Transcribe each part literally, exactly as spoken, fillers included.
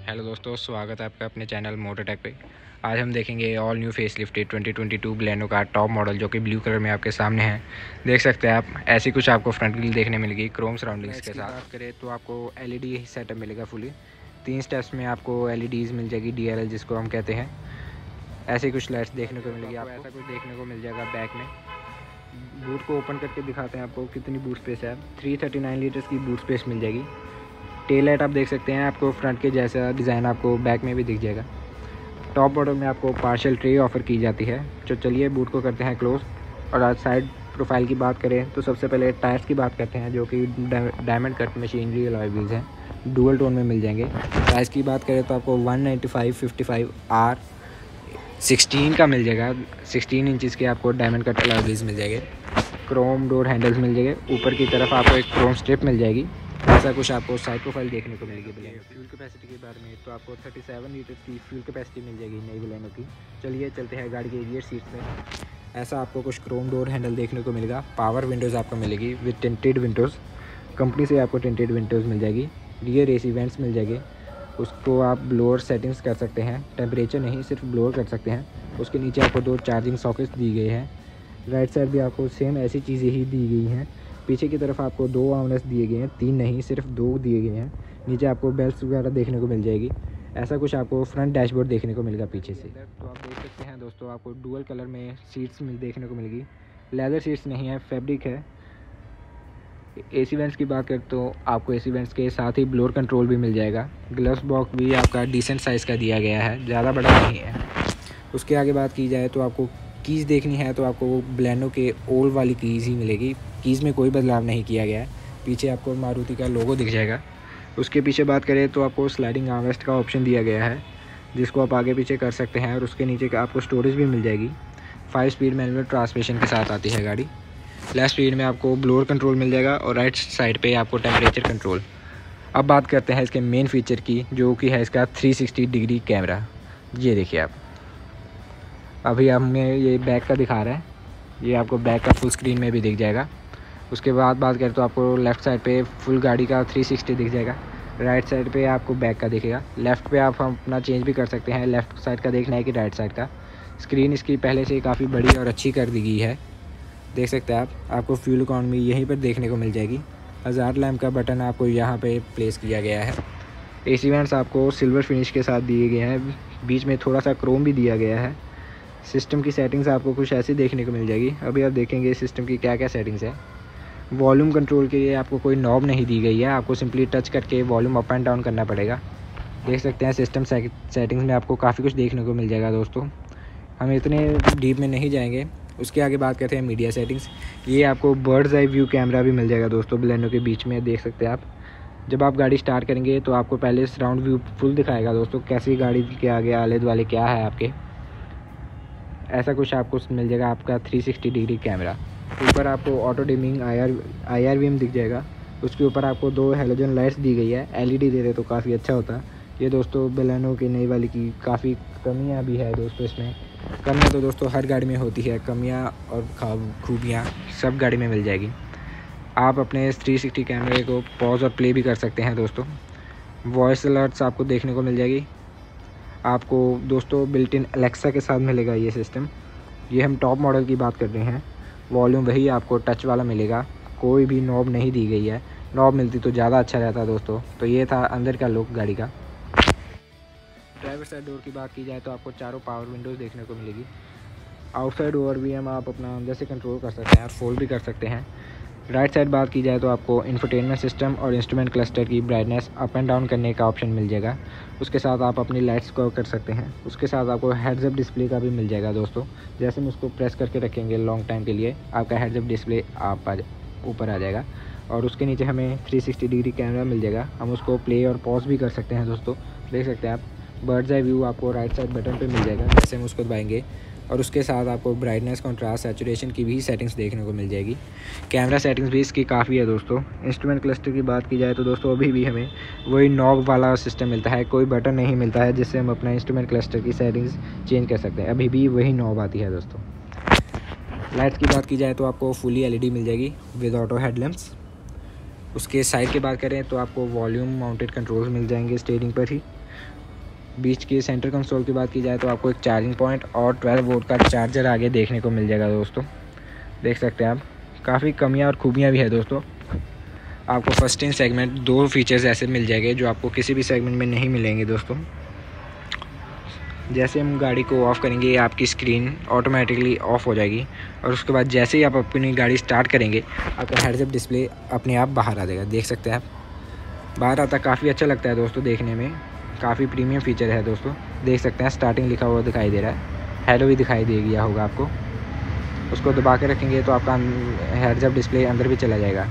Hello दोस्तों, स्वागत है आपका अपने चैनल मोटरटेक पे। आज हम देखेंगे all new face lifted twenty twenty two Baleno का टॉप मॉडल जो कि ब्लू कलर में आपके सामने है। देख सकते हैं आप, ऐसी कुछ आपको फ्रंट ग्रिल देखने मिलेगी क्रोम सराउंडिंग्स के साथ। बात करें तो आपको एलईडी सेटअप मिलेगा फुली। तीन स्टेप्स में आपको एलईडीज़ मिल जाएगी, डीएलएल जिसको हम कहते हैं। ऐसी कुछ लाइट्स देखने को मिलेगी आपको, ऐसा कुछ देखने को मिल जाएगा बैक में। बूट को ओपन करके दिखाते हैं आपको कितनी बूट स्पेस है। थ्री थर्टी नाइन लीटर्स की बूट स्पेस मिल जाएगी। टेल लाइट आप देख सकते हैं, आपको फ्रंट के जैसा डिज़ाइन आपको बैक में भी दिख जाएगा। टॉप मॉडल में आपको पार्शियल ट्रे ऑफ़र की जाती है। तो चलिए बूट को करते हैं क्लोज। और आज साइड प्रोफाइल की बात करें तो सबसे पहले टायर्स की बात करते हैं, जो कि diamond cut machinery alloy wheels हैं, डुअल टोन में मिल जाएंगे। प्राइस की बात करें तो आपको one ninety five fifty five R sixteen का मिल जाएगा। सिक्सटीन इंचज़ के आपको डायमंड कट अलॉय व्हील्स मिल जाएंगे। क्रोम डोर हैंडल्स मिल जाएंगे। ऊपर की तरफ आपको एक क्रोम स्ट्रिप मिल जाएगी। ऐसा कुछ आपको साइड प्रोफाइल देखने को मिलेगी बलेनो। फ्यूल कैपेसिटी के बारे में तो आपको सैंतीस लीटर की फ्यूल कैपेसिटी मिल जाएगी नई बलेनो की। चलिए चलते हैं गाड़ी के रियर सीट में। ऐसा आपको कुछ क्रोम डोर हैंडल देखने को मिलेगा। पावर विंडोज़ आपको मिलेगी विद टिंटेड विंडोज़। कंपनी से आपको टिंटेड विंडोज़ मिल जाएगी। रियर एसी वेंट्स मिल जाएंगे। उसको आप ब्लोअर सेटिंग्स कर सकते हैं, टेम्परेचर नहीं सिर्फ ब्लोअर कर सकते हैं। उसके नीचे आपको दो चार्जिंग सॉकेट्स दी गए हैं। राइट साइड भी आपको सेम ऐसी चीज़ें ही दी गई हैं। पीछे की तरफ आपको दो आर्मरेस्ट दिए गए हैं, तीन नहीं सिर्फ दो दिए गए हैं। नीचे आपको बेल्ट वगैरह देखने को मिल जाएगी। ऐसा कुछ आपको फ्रंट डैशबोर्ड देखने को मिलेगा पीछे से। तो आप देख सकते हैं दोस्तों, आपको डुअल कलर में सीट्स मिल देखने को मिलेगी। लेदर सीट्स नहीं है, फैब्रिक है। एसी वेंट्स की बात करें तो आपको एसी वेंट्स के साथ ही ब्लोअर कंट्रोल भी मिल जाएगा। ग्लव्स बॉक्स भी आपका डिसेंट साइज़ का दिया गया है, ज़्यादा बड़ा नहीं है। उसके आगे बात की जाए तो आपको कीज़ देखनी है तो आपको वो बलेनो के ओल्ड वाली कीज़ ही मिलेगी। कीज़ में कोई बदलाव नहीं किया गया है। पीछे आपको मारुति का लोगो दिख जाएगा। उसके पीछे बात करें तो आपको स्लाइडिंग आर्मरेस्ट का ऑप्शन दिया गया है, जिसको आप आगे पीछे कर सकते हैं। और उसके नीचे का आपको स्टोरेज भी मिल जाएगी। फाइव स्पीड मैनुअल ट्रांसमिशन के साथ आती है गाड़ी। लेफ्ट स्पीड में आपको ब्लोअर कंट्रोल मिल जाएगा और राइट साइड पे आपको टेम्परेचर कंट्रोल। अब बात करते हैं इसके मेन फीचर की, जो कि है इसका थ्री सिक्सटी डिग्री कैमरा। ये देखिए आप, अभी हमें ये बैक का दिखा रहा है, ये आपको बैक का फुल स्क्रीन में भी दिख जाएगा। उसके बाद बात करें तो आपको लेफ़्ट साइड पे फुल गाड़ी का थ्री सिक्सटी दिख जाएगा। राइट साइड पे आपको बैक का दिखेगा। लेफ़्ट पे आप अपना चेंज भी कर सकते हैं, लेफ़्ट साइड का देखना है कि राइट साइड का। स्क्रीन इसकी पहले से काफ़ी बड़ी और अच्छी कर दी गई है, देख सकते हैं आप। आपको फ्यूल इकॉनमी यहीं पर देखने को मिल जाएगी। हज़ार लैम्प का बटन आपको यहाँ पर प्लेस किया गया है। एसी वेंट्स आपको सिल्वर फिनिश के साथ दिए गए हैं, बीच में थोड़ा सा क्रोम भी दिया गया है। सिस्टम की सेटिंग्स आपको कुछ ऐसी देखने को मिल जाएगी। अभी आप देखेंगे सिस्टम की क्या क्या सेटिंग्स है। वॉल्यूम कंट्रोल के लिए आपको कोई नॉब नहीं दी गई है, आपको सिंपली टच करके वॉल्यूम अप एंड डाउन करना पड़ेगा। देख सकते हैं सिस्टम सेटिंग्स में आपको काफ़ी कुछ देखने को मिल जाएगा दोस्तों। हम इतने डीप में नहीं जाएंगे। उसके आगे बात करते हैं मीडिया सेटिंग्स। ये आपको बर्ड्स आई व्यू कैमरा भी मिल जाएगा दोस्तों बलेनो के बीच में, देख सकते हैं आप। जब आप गाड़ी स्टार्ट करेंगे तो आपको पहले सराउंड व्यू फुल दिखाएगा दोस्तों, कैसी गाड़ी के आगे आले दुआले क्या है आपके। ऐसा कुछ आपको मिल जाएगा आपका थ्री सिक्सटी डिग्री कैमरा। ऊपर आपको auto dimming I R I R V दिख जाएगा। उसके ऊपर आपको दो हेलोजन लाइट्स दी गई है। एलईडी दे रहे तो काफ़ी अच्छा होता। ये दोस्तों बलेनो की नई वाली की काफ़ी कमियां भी है दोस्तों इसमें। कमियां तो दोस्तों हर गाड़ी में होती है, कमियां और खूबियाँ सब गाड़ी में मिल जाएगी। आप अपने थ्री सिक्सटी कैमरे को पॉज और प्ले भी कर सकते हैं दोस्तों। वॉइस अलर्ट्स आपको देखने को मिल जाएगी। आपको दोस्तों बिल्ट इन एलेक्सा के साथ मिलेगा ये सिस्टम। ये हम टॉप मॉडल की बात कर रहे हैं। वॉल्यूम वही आपको टच वाला मिलेगा, कोई भी नॉब नहीं दी गई है। नॉब मिलती तो ज़्यादा अच्छा रहता दोस्तों। तो ये था अंदर का लुक गाड़ी का। ड्राइवर साइड डोर की बात की जाए तो आपको चारों पावर विंडोज़ देखने को मिलेगी। आउटसाइड डोर भी हम आप अपना अंदर से कंट्रोल कर सकते हैं और फोल्ड भी कर सकते हैं। राइट साइड बात की जाए तो आपको इंफोटेनमेंट सिस्टम और इंस्ट्रूमेंट क्लस्टर की ब्राइटनेस अप एंड डाउन करने का ऑप्शन मिल जाएगा। उसके साथ आप अपनी लाइट्स को कर सकते हैं। उसके साथ आपको हेड्स अप डिस्प्ले का भी मिल जाएगा दोस्तों। जैसे हम उसको प्रेस करके रखेंगे लॉन्ग टाइम के लिए, आपका हेड्स अप डिस्प्ले आप ऊपर आ जाएगा। और उसके नीचे हमें थ्री सिक्सटी डिग्री कैमरा मिल जाएगा। हम उसको प्ले और पॉज भी कर सकते हैं दोस्तों। देख सकते हैं आप बर्ड्स आई व्यू आपको राइट साइड बटन पे मिल जाएगा, जैसे हम उसको दबाएंगे। और उसके साथ आपको ब्राइटनेस, कंट्रास्ट, सैचुरेशन की भी सेटिंग्स देखने को मिल जाएगी। कैमरा सेटिंग्स भी इसकी काफ़ी है दोस्तों। इंस्ट्रूमेंट क्लस्टर की बात की जाए तो दोस्तों अभी भी हमें वही नॉब वाला सिस्टम मिलता है, कोई बटन नहीं मिलता है जिससे हम अपना इंस्ट्रूमेंट क्लस्टर की सेटिंग्स चेंज कर सकते हैं। अभी भी वही नॉब आती है दोस्तों। लाइट्स की बात की जाए तो आपको फुली एलईडी मिल जाएगी विद ऑटो हेडलैम्प्स। उसके साइड की बात करें तो आपको वॉल्यूम माउंटेड कंट्रोल्स मिल जाएंगे स्टीयरिंग पर ही। बीच की सेंटर कंसोल की बात की जाए तो आपको एक चार्जिंग पॉइंट और ट्वेल्व वोल्ट का चार्जर आगे देखने को मिल जाएगा दोस्तों। देख सकते हैं आप, काफ़ी कमियां और खूबियां भी है दोस्तों। आपको फर्स्ट इन सेगमेंट दो फीचर्स ऐसे मिल जाएंगे जो आपको किसी भी सेगमेंट में नहीं मिलेंगे दोस्तों। जैसे हम गाड़ी को ऑफ़ करेंगे आपकी स्क्रीन ऑटोमेटिकली ऑफ़ हो जाएगी और उसके बाद जैसे ही आप अपनी गाड़ी स्टार्ट करेंगे आपका हेड्स अप डिस्प्ले अपने आप बाहर आ जाएगा। देख सकते हैं आप, बाहर आता काफ़ी अच्छा लगता है दोस्तों, देखने में काफ़ी प्रीमियम फीचर है दोस्तों। देख सकते हैं स्टार्टिंग लिखा हुआ दिखाई दे रहा है, हेलो भी दिखाई दे गया होगा आपको। उसको दबा के रखेंगे तो आपका हेड्स अप डिस्प्ले अंदर भी चला जाएगा।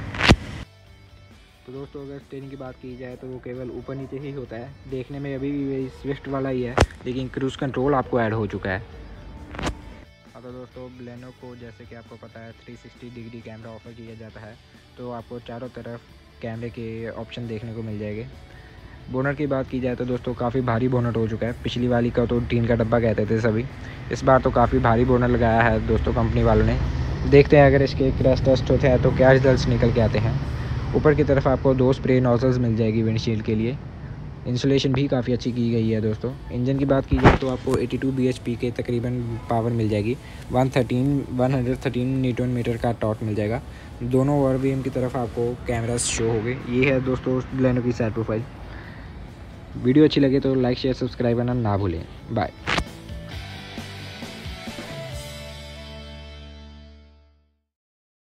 तो दोस्तों अगर स्टीयरिंग की बात की जाए तो वो केवल ऊपर नीचे ही होता है, देखने में अभी भी स्विफ्ट वाला ही है, लेकिन क्रूज़ कंट्रोल आपको ऐड हो चुका है। हाँ तो दोस्तों ब्लेनो को जैसे कि आपको पता है three sixty degree camera offer किया जाता है, तो आपको चारों तरफ कैमरे के ऑप्शन देखने को मिल जाएंगे। बोनट की बात की जाए तो दोस्तों काफ़ी भारी बोनट हो चुका है, पिछली वाली का तो टीन का डब्बा कहते थे सभी, इस बार तो काफ़ी भारी बोनट लगाया है दोस्तों कंपनी वालों ने। देखते हैं अगर इसके क्रैश टेस्ट होते हैं तो क्या रिजल्ट्स निकल के आते हैं। ऊपर की तरफ आपको दो स्प्रे नोजल्स मिल जाएगी विंडशील्ड के लिए, इंसुलेशन भी काफ़ी अच्छी की गई है दोस्तों। इंजन की बात की जाए तो आपको बयासी बीएचपी के तकरीबन पावर मिल जाएगी, एक सौ तेरह एक सौ तेरह न्यूटन मीटर का टॉर्क मिल जाएगा। दोनों ओवर वी एम की तरफ आपको कैमरास शो हो गए। ये है दोस्तों ब्लेनो की साइड प्रोफाइल। वीडियो अच्छी लगे तो लाइक शेयर सब्सक्राइब करना ना भूलें। बाय।